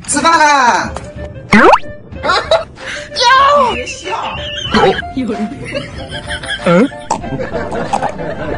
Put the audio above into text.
吃饭啦！ 叫！别笑。有人。